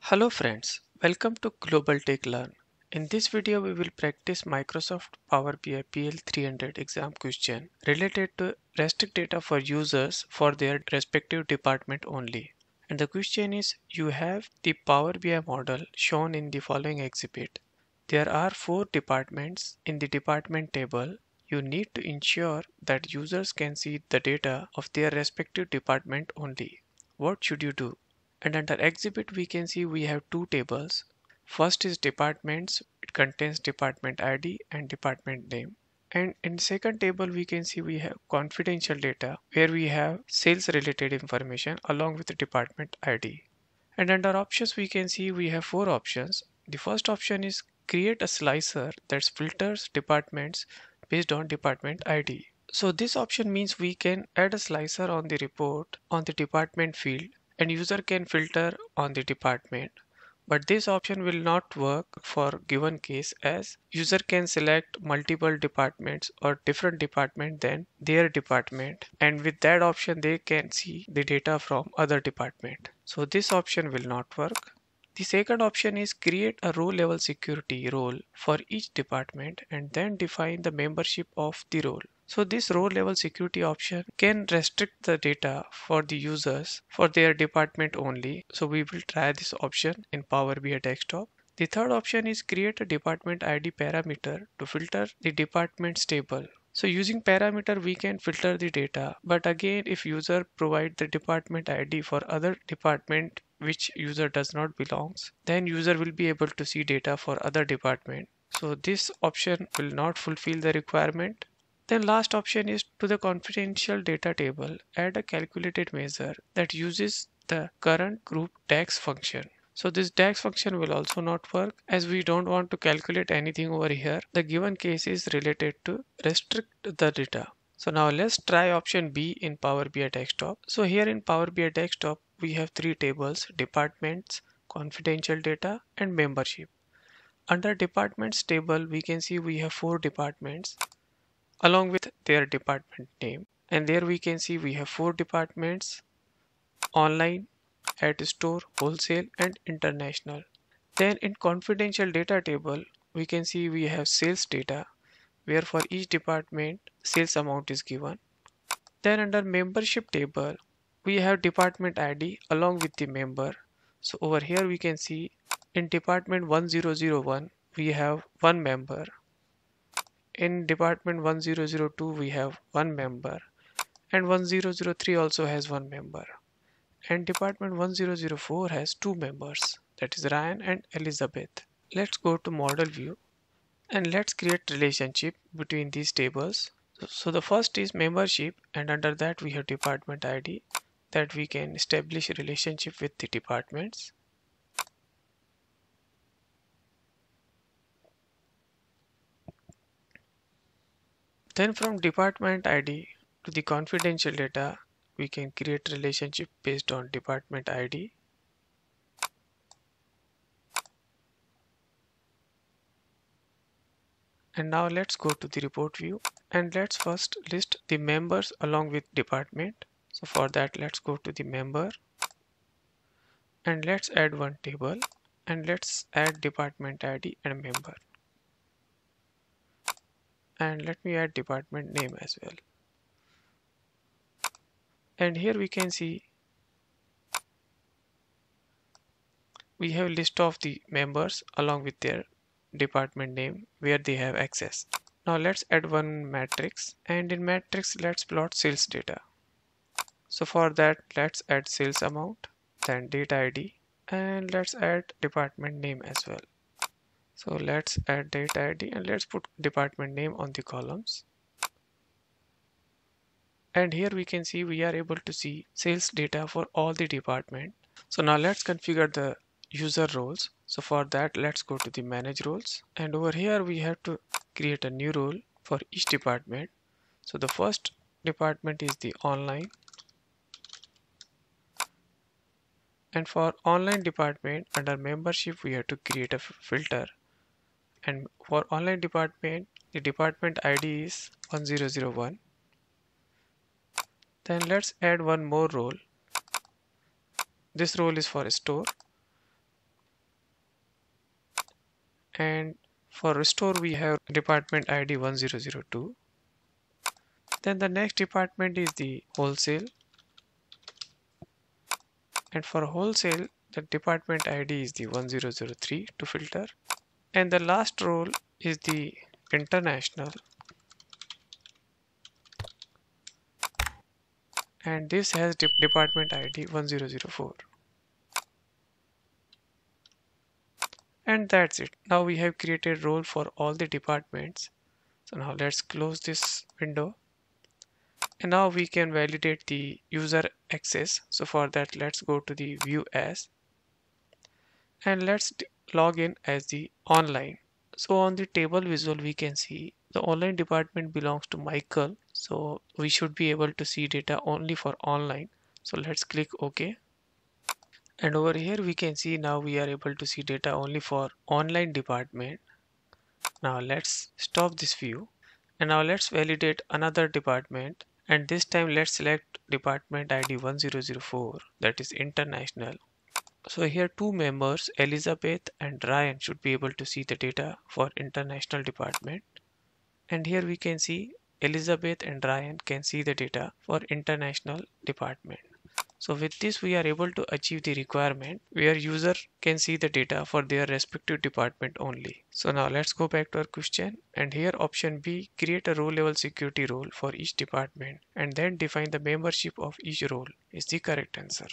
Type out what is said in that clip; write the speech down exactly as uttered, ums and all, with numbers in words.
Hello friends, welcome to Global Tech Learn. In this video we will practice Microsoft Power B I P L three hundred exam question related to restrict data for users for their respective department only. And the question is, you have the Power B I model shown in the following exhibit. There are four departments in the department table. You need to ensure that users can see the data of their respective department only. What should you do? And under exhibit we can see we have two tables. First is departments. It contains department I D and department name. And in second table we can see we have confidential data where we have sales related information along with the department I D. And under options we can see we have four options. The first option is create a slicer that filters departments based on department I D. So this option means we can add a slicer on the report on the department field and user can filter on the department. But this option will not work for given case as user can select multiple departments or different department than their department, and with that option they can see the data from other department. So this option will not work. The second option is create a row level security role for each department and then define the membership of the role. So this row level security option can restrict the data for the users for their department only. So we will try this option in Power B I Desktop. The third option is create a department I D parameter to filter the departments table. So using parameter we can filter the data, but again if user provide the department I D for other department which user does not belongs, then user will be able to see data for other department. So this option will not fulfill the requirement. Then last option is to the confidential data table, add a calculated measure that uses the current group DAX function. So this DAX function will also not work as we don't want to calculate anything over here. The given case is related to restrict the data. So now let's try option B in Power B I Desktop. So here in Power B I Desktop we have three tables: departments, confidential data and membership. Under departments table we can see we have four departments along with their department name, and there we can see we have four departments: online, at store, wholesale and international. Then in confidential data table we can see we have sales data where for each department sales amount is given. Then under membership table we have department I D along with the member. So over here we can see in department one zero zero one we have one member. In department one zero zero two we have one member, and one zero zero three also has one member, and department one zero zero four has two members, that is Ryan and Elizabeth. Let's go to model view and let's create relationship between these tables. So, so the first is membership, and under that we have department I D that we can establish a relationship with the departments. Then from department I D to the confidential data, we can create relationship based on department I D. And now let's go to the report view and let's first list the members along with department. So for that let's go to the member and let's add one table and let's add department I D and member. And let me add department name as well. And here we can see we have list of the members along with their department name where they have access. Now let's add one matrix, and in matrix let's plot sales data. So for that let's add sales amount, then date I D, and let's add department name as well. So let's add date I D and let's put department name on the columns. And here we can see we are able to see sales data for all the department. So now let's configure the user roles. So for that let's go to the manage roles, and over here we have to create a new role for each department. So the first department is the online, and for online department under membership we have to create a filter, and for online department the department I D is one zero zero one. Then let's add one more role. This role is for store. and for restore we have department I D one zero zero two. Then the next department is the wholesale, and for wholesale the department I D is the one zero zero three to filter, and the last role is the international, and this has de department I D one zero zero four. And that's it. Now we have created role for all the departments. So now let's close this window, and now we can validate the user access. So for that, let's go to the view as, and let's log in as the online. So on the table visual we can see the online department belongs to Michael, so we should be able to see data only for online. So let's click OK, and over here we can see now we are able to see data only for online department. Now let's stop this view, and now let's validate another department, and this time let's select department I D one zero zero four, that is international. So here two members, Elizabeth and Ryan, should be able to see the data for international department, and here we can see Elizabeth and Ryan can see the data for international department. So with this we are able to achieve the requirement where user can see the data for their respective department only. So now let's go back to our question, and here option B, create a row level security role for each department and then define the membership of each role is the correct answer.